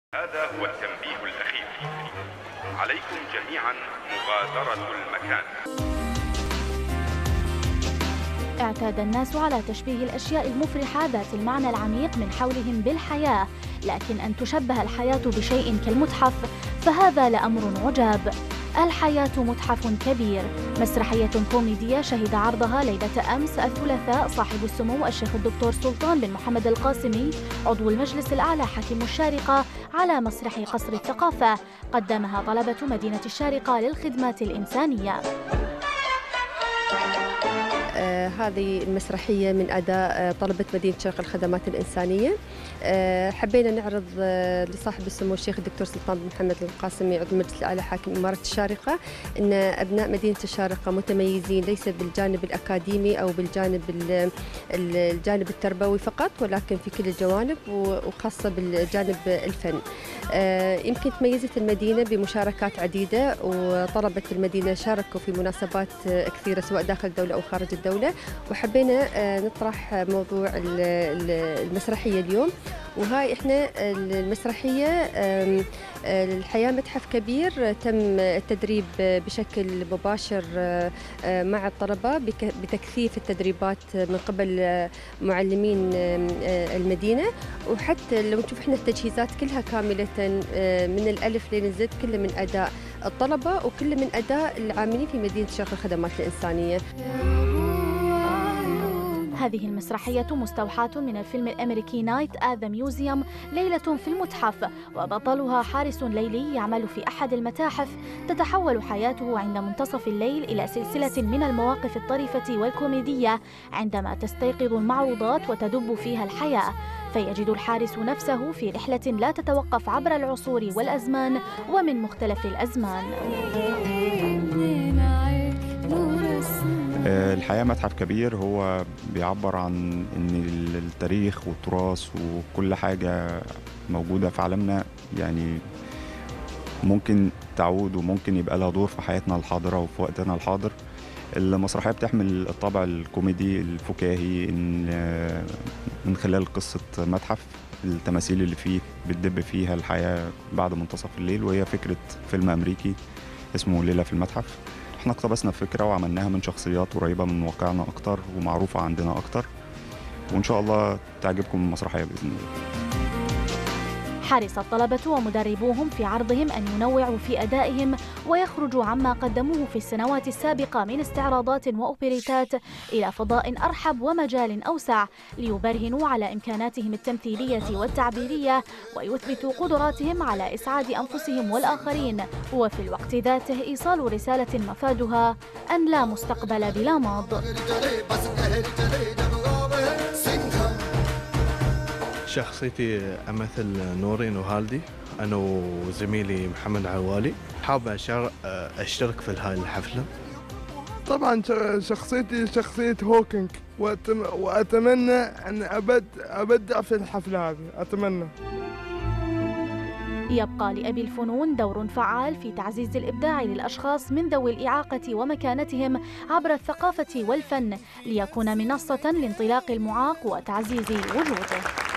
هذا هو التنبيه الأخير. عليكم جميعا مغادرة المكان. اعتاد الناس على تشبيه الأشياء المفرحة ذات المعنى العميق من حولهم بالحياة، لكن أن تشبه الحياة بشيء كالمتحف فهذا لأمر عجاب. الحياة متحف كبير، مسرحية كوميدية شهد عرضها ليلة أمس الثلاثاء صاحب السمو الشيخ الدكتور سلطان بن محمد القاسمي عضو المجلس الأعلى حاكم الشارقة على مسرح قصر الثقافة، قدمها طلبة مدينة الشارقة للخدمات الإنسانية. هذه المسرحية من أداء طلبة مدينة الشارقة الخدمات الإنسانية. حبينا نعرض لصاحب السمو الشيخ الدكتور سلطان بن محمد القاسمي عضو المجلس الأعلى حاكم إمارة الشارقة أن أبناء مدينة الشارقة متميزين ليس بالجانب الأكاديمي أو بالجانب الجانب التربوي فقط، ولكن في كل الجوانب وخاصة بالجانب الفن. يمكن تميزت المدينة بمشاركات عديدة، وطلبة المدينة شاركوا في مناسبات كثيرة سواء داخل الدولة أو خارج الدولة، وحبينا نطرح موضوع المسرحية اليوم. وهاي احنا المسرحية الحياة متحف كبير، تم التدريب بشكل مباشر مع الطلبة بتكثيف التدريبات من قبل معلمين المدينة، وحتى لو نشوف احنا التجهيزات كلها كاملة من الألف لين الزد، كله من أداء الطلبة وكله من أداء العاملين في مدينة الشارقة الخدمات الإنسانية. هذه المسرحية مستوحاة من الفيلم الأمريكي نايت آت ذا ميوزيوم، ليلة في المتحف، وبطلها حارس ليلي يعمل في أحد المتاحف تتحول حياته عند منتصف الليل إلى سلسلة من المواقف الطريفة والكوميدية عندما تستيقظ المعروضات وتدب فيها الحياة، فيجد الحارس نفسه في رحلة لا تتوقف عبر العصور والأزمان ومن مختلف الأزمان. الحياة متحف كبير، هو بيعبر عن ان التاريخ والتراث وكل حاجة موجودة في عالمنا يعني ممكن تعود وممكن يبقى لها دور في حياتنا الحاضرة وفي وقتنا الحاضر. المسرحية بتحمل الطابع الكوميدي الفكاهي من خلال قصة متحف، التماثيل اللي فيه بتدب فيها الحياة بعد منتصف الليل، وهي فكرة فيلم أمريكي اسمه ليلة في المتحف. احنا اقتبسنا فكرة وعملناها من شخصيات قريبة من واقعنا أكتر ومعروفة عندنا أكتر، وإن شاء الله تعجبكم المسرحية بإذن الله. حرص الطلبة ومدربوهم في عرضهم أن ينوعوا في أدائهم ويخرجوا عما قدموه في السنوات السابقة من استعراضات وأوبريتات إلى فضاء أرحب ومجال أوسع، ليبرهنوا على إمكاناتهم التمثيلية والتعبيرية ويثبتوا قدراتهم على إسعاد أنفسهم والآخرين، وفي الوقت ذاته إيصال رسالة مفادها أن لا مستقبل بلا ماض. شخصيتي أمثل نورين وهالدي، أنا وزميلي محمد عوالي. حابة أشترك في هاي الحفلة. طبعا شخصيتي شخصية هوكينج، وأتمنى أن أبدع في الحفلة هذه، أتمنى. يبقى لأبي الفنون دور فعال في تعزيز الإبداع للأشخاص من ذوي الإعاقة ومكانتهم عبر الثقافة والفن، ليكون منصة لانطلاق المعاق وتعزيز وجوده.